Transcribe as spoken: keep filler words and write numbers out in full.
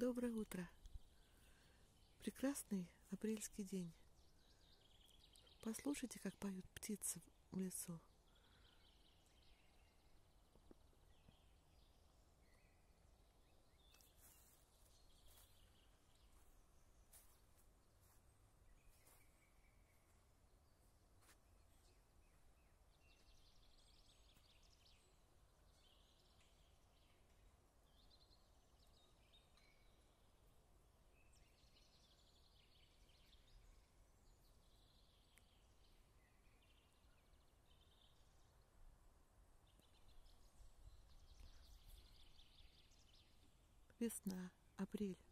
Доброе утро. Прекрасный апрельский день. Послушайте, как поют птицы в лесу. Весна, апрель.